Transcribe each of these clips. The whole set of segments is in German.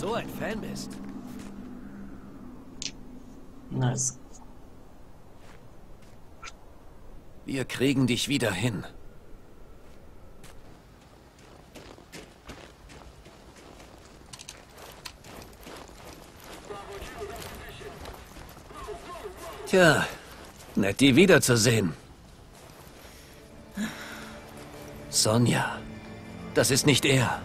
so ein Fan bist. Nice. Wir kriegen dich wieder hin. Tja, nett, die wiederzusehen. Sonja, das ist nicht er.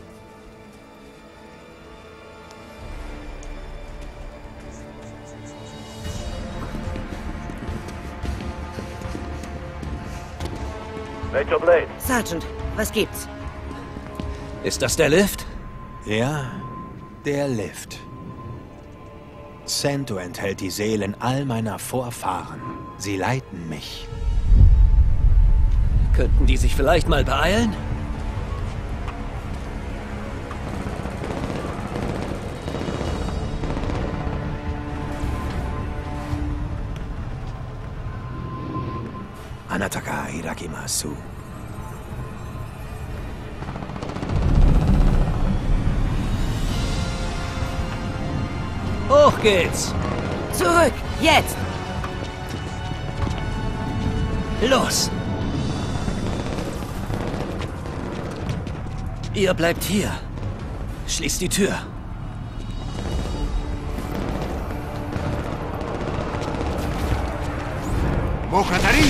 Major Blade. Sergeant, was gibt's? Ist das der Lift? Ja, der Lift. Santo enthält die Seelen all meiner Vorfahren. Sie leiten mich. Könnten die sich vielleicht mal beeilen? Anataka irakimasu. Hoch geht's! Zurück! Jetzt! Los! Ihr bleibt hier. Schließt die Tür. Mokatari!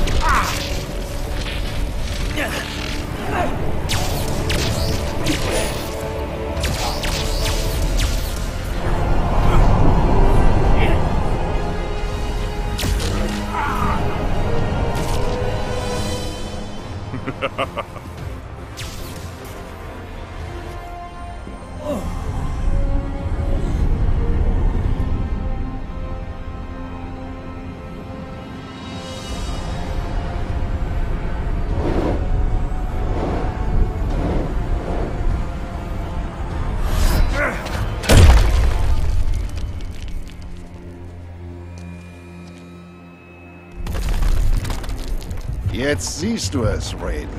Jetzt siehst du es, Raiden.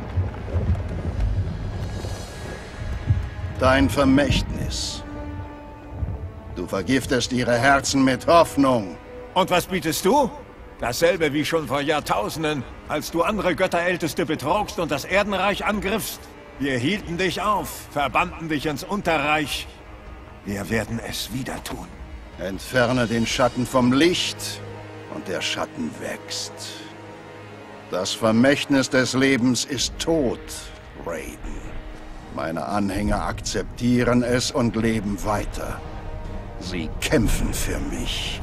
Dein Vermächtnis. Du vergiftest ihre Herzen mit Hoffnung. Und was bietest du? Dasselbe wie schon vor Jahrtausenden, als du andere Götterälteste betrogst und das Erdenreich angriffst. Wir hielten dich auf, verbannten dich ins Unterreich. Wir werden es wieder tun. Entferne den Schatten vom Licht und der Schatten wächst. Das Vermächtnis des Lebens ist tot, Raiden. Meine Anhänger akzeptieren es und leben weiter. Sie kämpfen für mich.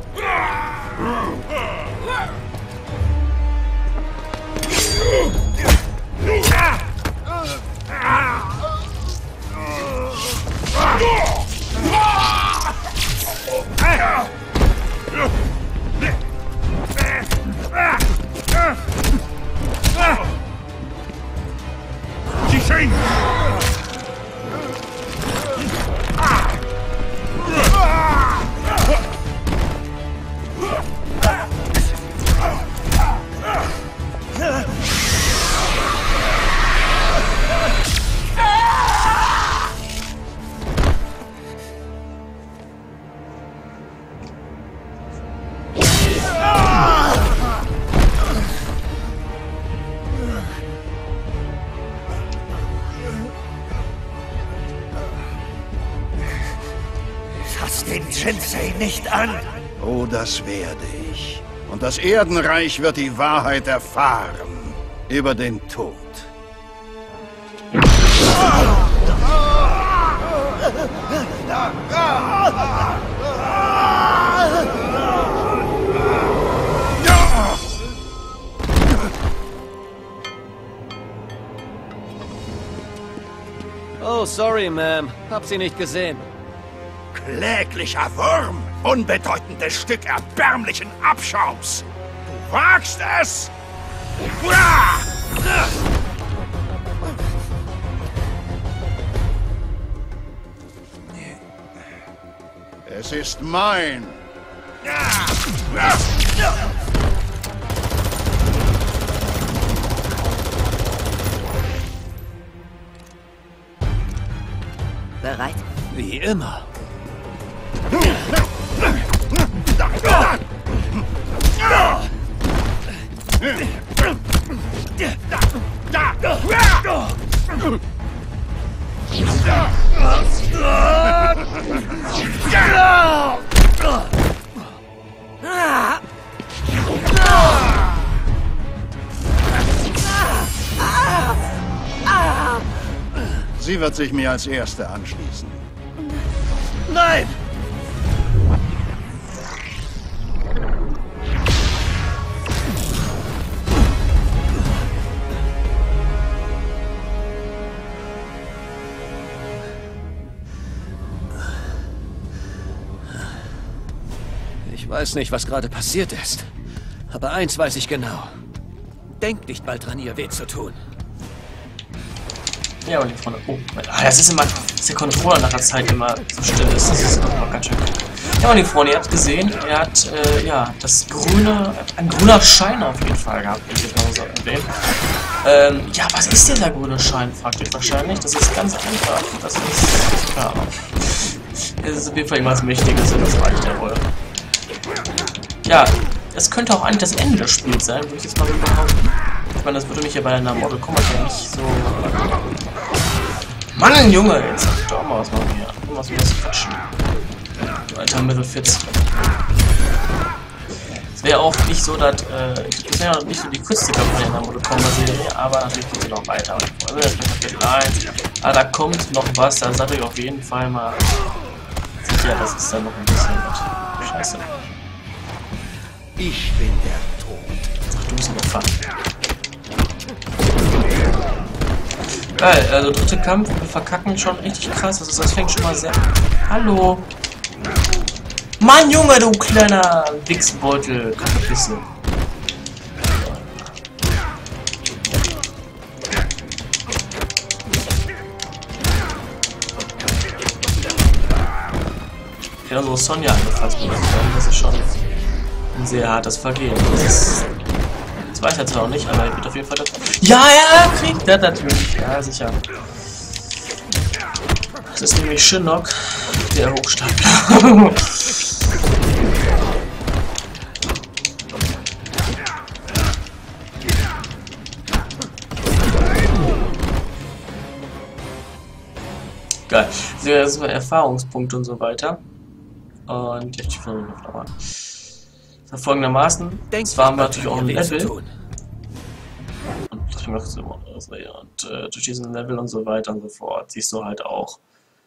Fass den Jinsei nicht an! Oh, das werde ich. Und das Erdenreich wird die Wahrheit erfahren. Über den Tod. Oh, sorry, Ma'am. Hab sie nicht gesehen. Kläglicher Wurm! Unbedeutendes Stück erbärmlichen Abschaums! Du wagst es! Uah! Es ist mein. Bereit? Wie immer. Sie wird sich mir als Erste anschließen. Nein! Ich weiß nicht, was gerade passiert ist. Aber eins weiß ich genau. Denkt nicht bald dran, ihr weh zu tun. Ja, und die Freunde. Oh, das ist immer, dass der Controller nach der Zeit immer so still ist. Das ist auch ganz schön. Ja, meine Freunde, ihr habt gesehen, er hat, ja, das grüne, ein grüner Schein auf jeden Fall gehabt, wie ich jetzt mal so erwähnen. Ja, was ist dieser grüne Schein, fragt ihr wahrscheinlich. Das ist ganz einfach. Das ist, klar. Es ist auf jeden Fall irgendwas Mächtiges in das Reich der Rolle. Ja, das könnte auch eigentlich das Ende des Spiels sein, würde ich jetzt mal so behaupten. Ich meine, das würde mich ja bei einer Mortal Kombat ja nicht so... Mann, Junge, jetzt sag ich doch mal was machen hier. Was wir das quatschen. Alter Mittelfitz. Es wäre auch nicht so, dass... das wäre ja nicht so die kürzeste Kampagne in der Mortal Kombat-Serie, aber natürlich geht sie noch weiter. Also, das ist Kapitel 1. Aber da kommt noch was, da seid ihr auf jeden Fall mal sicher, das ist dann noch ein bisschen was. Scheiße. Ich bin der Tod. Ach, du bist ein Opfer. Geil, also dritte Kampf, wir verkacken schon richtig krass. Also das fängt schon mal sehr... Hallo! Mann, Junge, du kleiner Wichsbeutel, Kackepisse. Ja, so Sonja angefasst wird. Das ist schon ein sehr hartes Vergehen. Das weiß er zwar auch nicht, aber er wird auf jeden Fall das... Ja, ja, kriegt er natürlich. Ja, sicher. Das ist nämlich Shinnok, der Hochstapler. Geil. Sehr super Erfahrungspunkte und so weiter. Und jetzt die Folge noch einmal. Folgendermaßen, zwar haben wir natürlich auch ein Level und durch diesen Level und so weiter und so fort siehst du halt auch,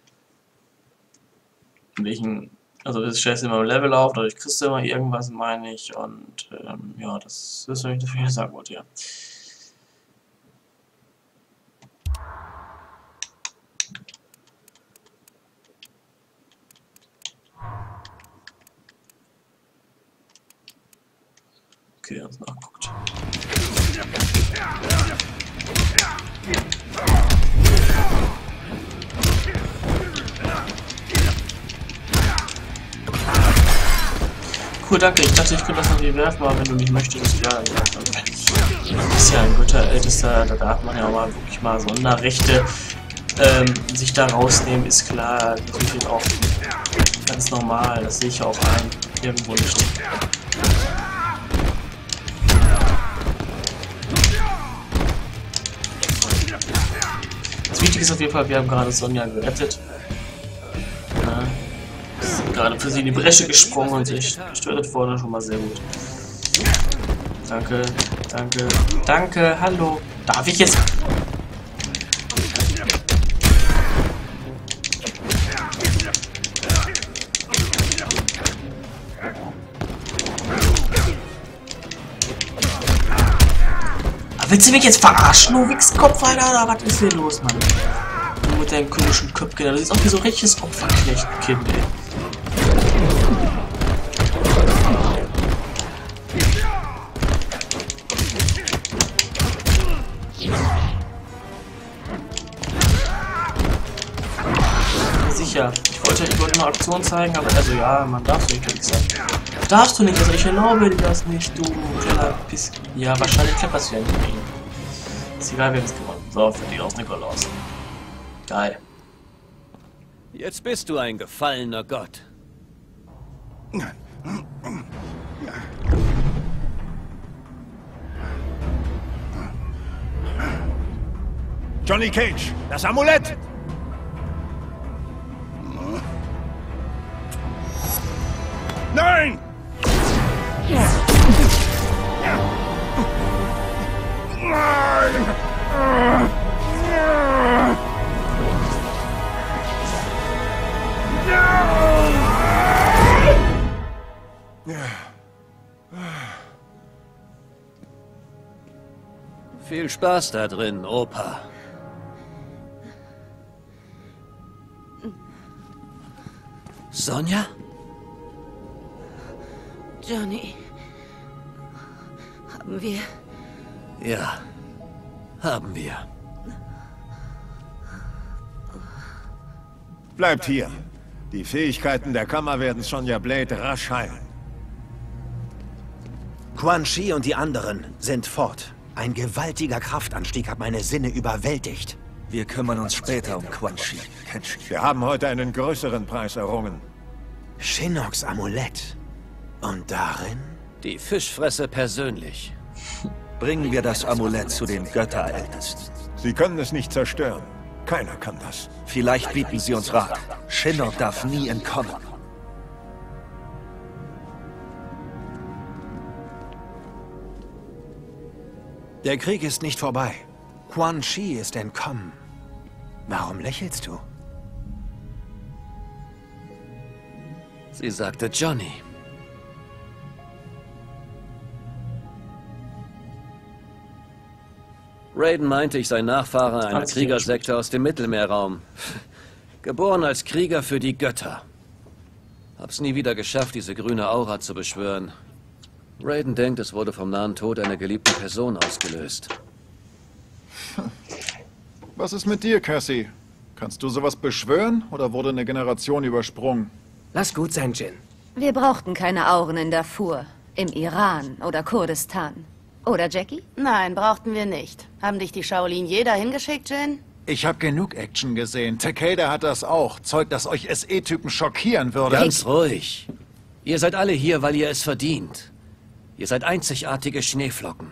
in welchen, also du stellst immer ein Level auf, dadurch kriegst du immer irgendwas, meine ich, und ja, das ist, wenn ich dafür sagen wollte, ja. Okay, uns nachguckt. Cool, danke. Ich dachte, ich könnte das noch nie werfen, aber wenn du nicht möchtest, ja, das ist ja ein Götterältester, da darf man ja auch mal wirklich mal Sonderrechte sich da rausnehmen, ist klar. Natürlich auch ganz normal, das sehe ich auch ein. Irgendwo nicht. Das Wichtige ist auf jeden Fall, wir haben gerade Sonja gerettet. Ja, ist gerade für sie in die Bresche gesprungen und sich getötet worden, schon mal sehr gut. Danke, danke, danke, hallo. Darf ich jetzt... Willst du mich jetzt verarschen, du Wichskopf, Alter, oder was ist hier los, Mann? Du mit deinem komischen Köpfchen, das ist auch wie so ein richtiges Opferknecht-Kind, ey. Sicher, ich wollte eine Aktion zeigen, aber also ja, man darf so nicht, würde ich sagen. Darfst du nicht, also ich erlaube dir das nicht, du kleiner Piss. Ja, wahrscheinlich klapperst du ja nicht mehr. Ist egal, wer es gewonnen. So, für die aus Nikolaus. Geil. Jetzt bist du ein gefallener Gott. Johnny Cage, das Amulett! Nein! Viel Spaß da drin, Opa. Sonja? Johnny. Haben wir... Ja, haben wir. Bleibt hier. Die Fähigkeiten der Kammer werden Sonya Blade rasch heilen. Quan Chi und die anderen sind fort. Ein gewaltiger Kraftanstieg hat meine Sinne überwältigt. Wir kümmern uns später um Quan Chi, Kenshi. Wir haben heute einen größeren Preis errungen. Shinnocks Amulett. Und darin? Die Fischfresse persönlich. Bringen wir das Amulett zu den Götterältesten. Sie können es nicht zerstören. Keiner kann das. Vielleicht bieten sie uns Rat. Shinnok darf nie entkommen. Der Krieg ist nicht vorbei. Quan Chi ist entkommen. Warum lächelst du? Sie sagte Johnny. Raiden meinte, ich sei Nachfahre einer Kriegersekte aus dem Mittelmeerraum. Geboren als Krieger für die Götter. Hab's nie wieder geschafft, diese grüne Aura zu beschwören. Raiden denkt, es wurde vom nahen Tod einer geliebten Person ausgelöst. Was ist mit dir, Cassie? Kannst du sowas beschwören oder wurde eine Generation übersprungen? Lass gut sein, Jin. Wir brauchten keine Auren in Darfur, im Iran oder Kurdistan. Oder, Jackie? Nein, brauchten wir nicht. Haben dich die Shaolin jeder hingeschickt, Jin? Ich habe genug Action gesehen. Takeda hat das auch. Zeug, das euch SE-Typen schockieren würde. Ganz ruhig. Ihr seid alle hier, weil ihr es verdient. Ihr seid einzigartige Schneeflocken.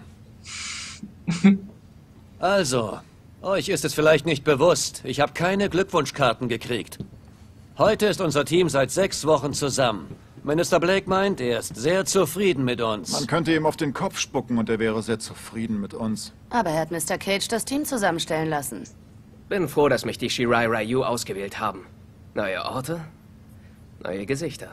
Also, euch ist es vielleicht nicht bewusst. Ich habe keine Glückwunschkarten gekriegt. Heute ist unser Team seit 6 Wochen zusammen. Minister Blake meint, er ist sehr zufrieden mit uns. Man könnte ihm auf den Kopf spucken und er wäre sehr zufrieden mit uns. Aber er hat Mr. Cage das Team zusammenstellen lassen. Bin froh, dass mich die Shirai Ryu ausgewählt haben. Neue Orte, neue Gesichter.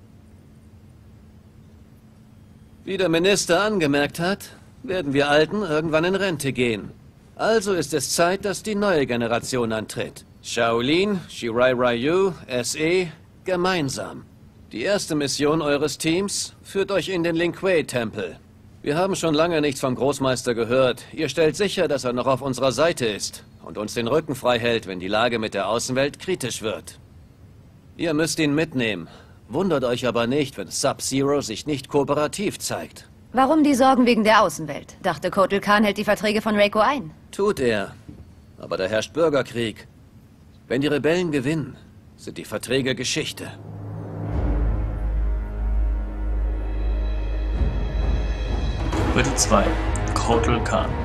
Wie der Minister angemerkt hat, werden wir Alten irgendwann in Rente gehen. Also ist es Zeit, dass die neue Generation antritt. Shaolin, Shirai Ryu, SE, gemeinsam. Die erste Mission eures Teams führt euch in den Lin Kuei-Tempel. Wir haben schon lange nichts vom Großmeister gehört. Ihr stellt sicher, dass er noch auf unserer Seite ist und uns den Rücken frei hält, wenn die Lage mit der Außenwelt kritisch wird. Ihr müsst ihn mitnehmen. Wundert euch aber nicht, wenn Sub-Zero sich nicht kooperativ zeigt. Warum die Sorgen wegen der Außenwelt? Dachte Kotal Khan hält die Verträge von Reiko ein. Tut er. Aber da herrscht Bürgerkrieg. Wenn die Rebellen gewinnen, sind die Verträge Geschichte. Kapitel 2. Kotal Khan.